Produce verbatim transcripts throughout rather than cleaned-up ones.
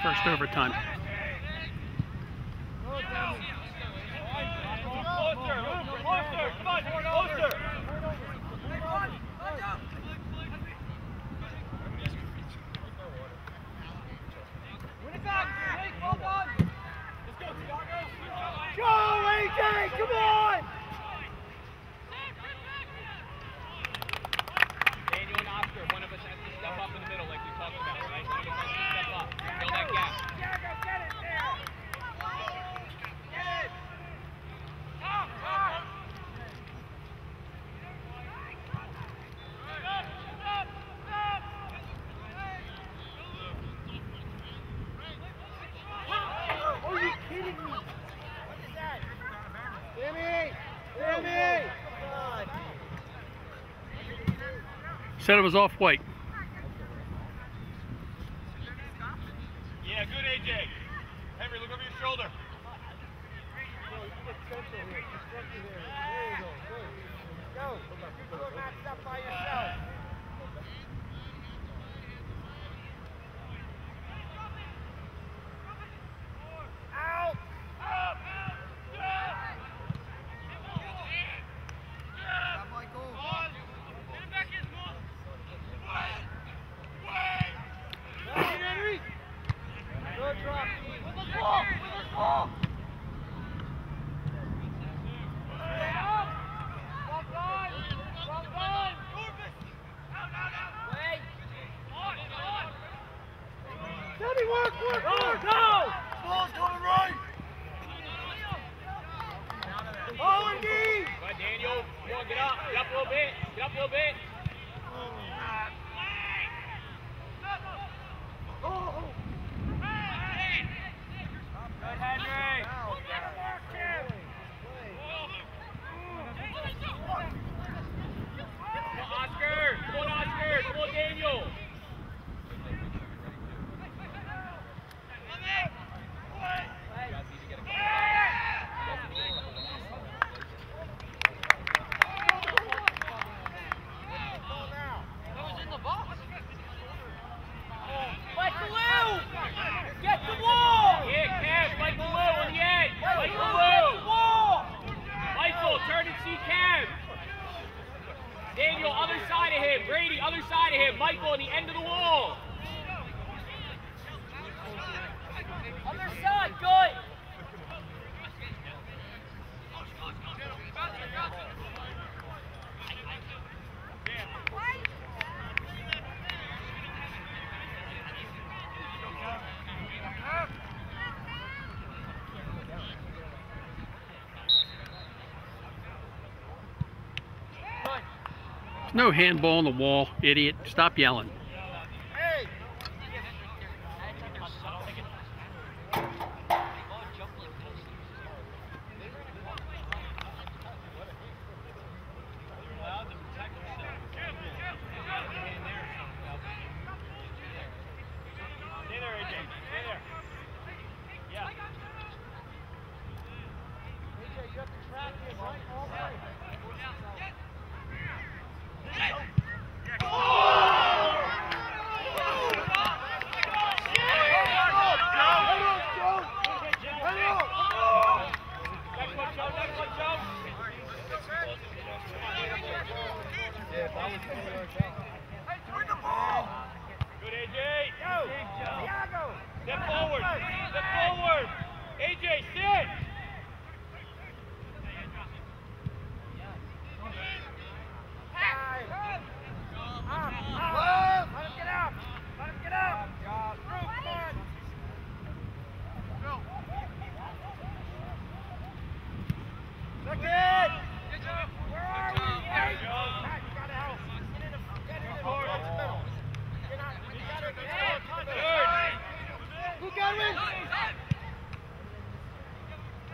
first overtime. Go, A J! Come on! Daniel and Oscar, one of us has to step up in the middle like we talked about, right? One of us has to step up. Fill that gap. Diego, get it there! Get it! Up, up! Are you kidding me? What is that? Timmy! Timmy! God. Said it was off white. Yeah, good, A J. Henry, look over your shoulder. Go! Go matched up by yourself. Out! Up! Henry! Good drop. With the ball! With the ball! Daddy, work, work, work! Go! Ball's going right! Oh, indeed! Go ahead, Daniel. Come on, get up. Get up a little bit. Get up a little bit. Oh! Good, Henry. Come on, Oscar. Come on, Oscar. Come on, Daniel. Get the wall! Yeah, Kev. Michael Lou on the edge. Michael Lou. Wall! Michael, turn and see Kev. Daniel, other side of him. Brady, other side of him. Michael on the end of the wall. Other side, good! No handball on the wall, idiot. Stop yelling. Hey! Stay there, A J. Stay there. Yeah. A J, you have to track him right all the way. Good, A J. Go! Thiago! Step forward. Step forward. A J, sit. Time. Up, up. Let him get up! Let him get up! Through, come on! Look it! Where are we? Wait! Pat, you gotta help. Get in the, get in the, get in the middle. Get out, you gotta get out. Who got it?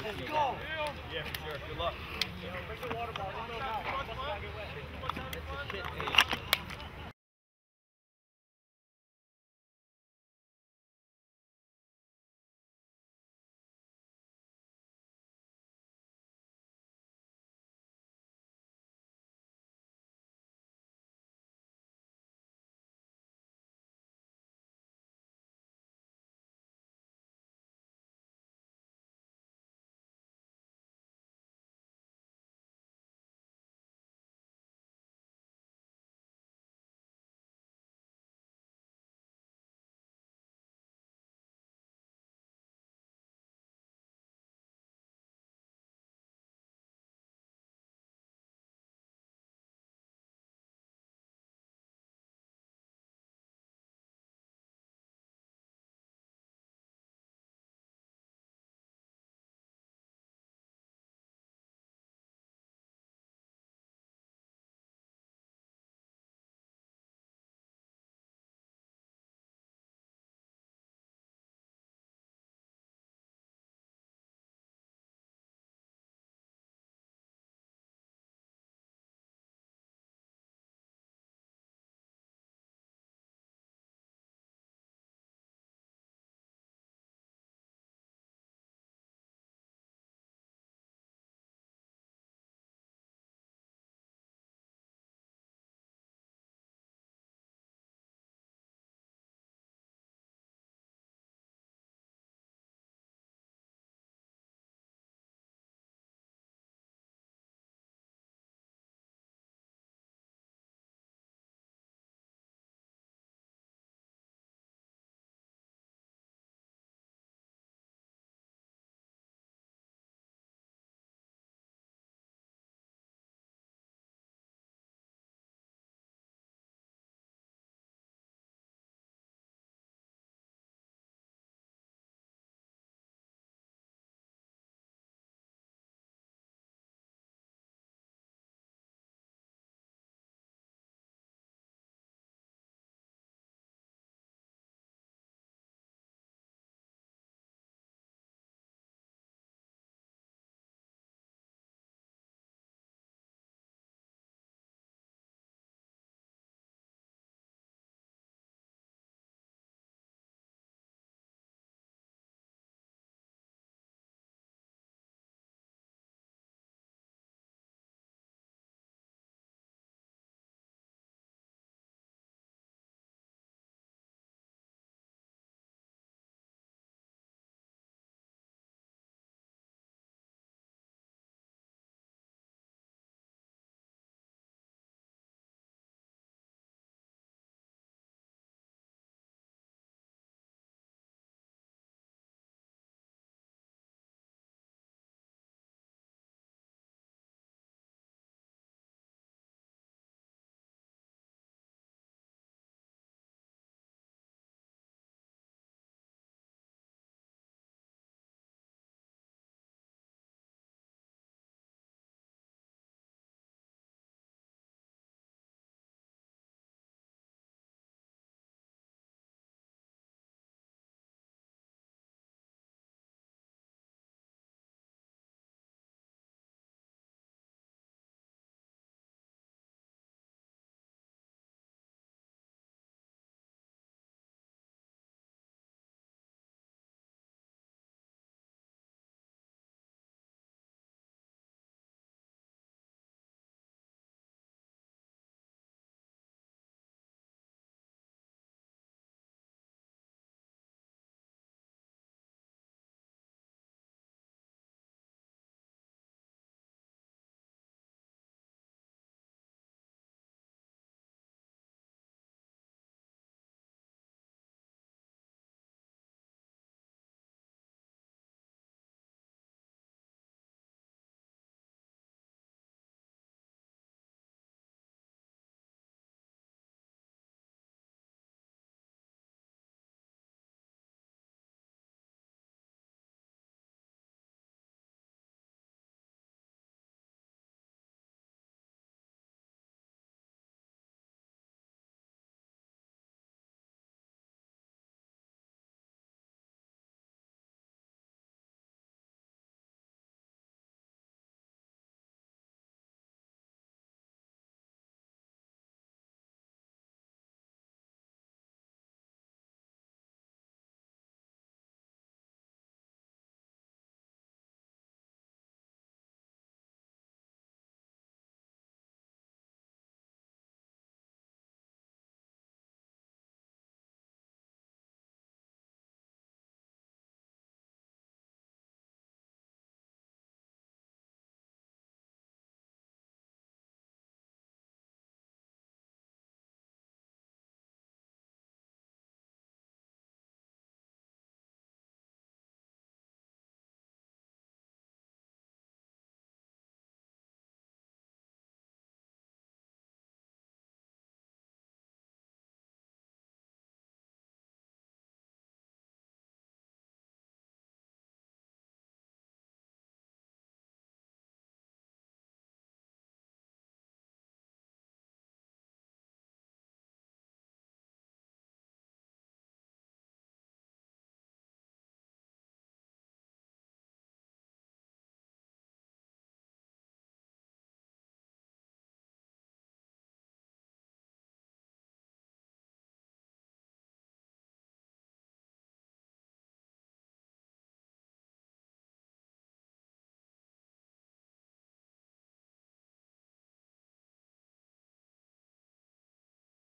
Let's go. Yeah, for sure. Good luck. Bring the water bottle. No, no. That's the kid.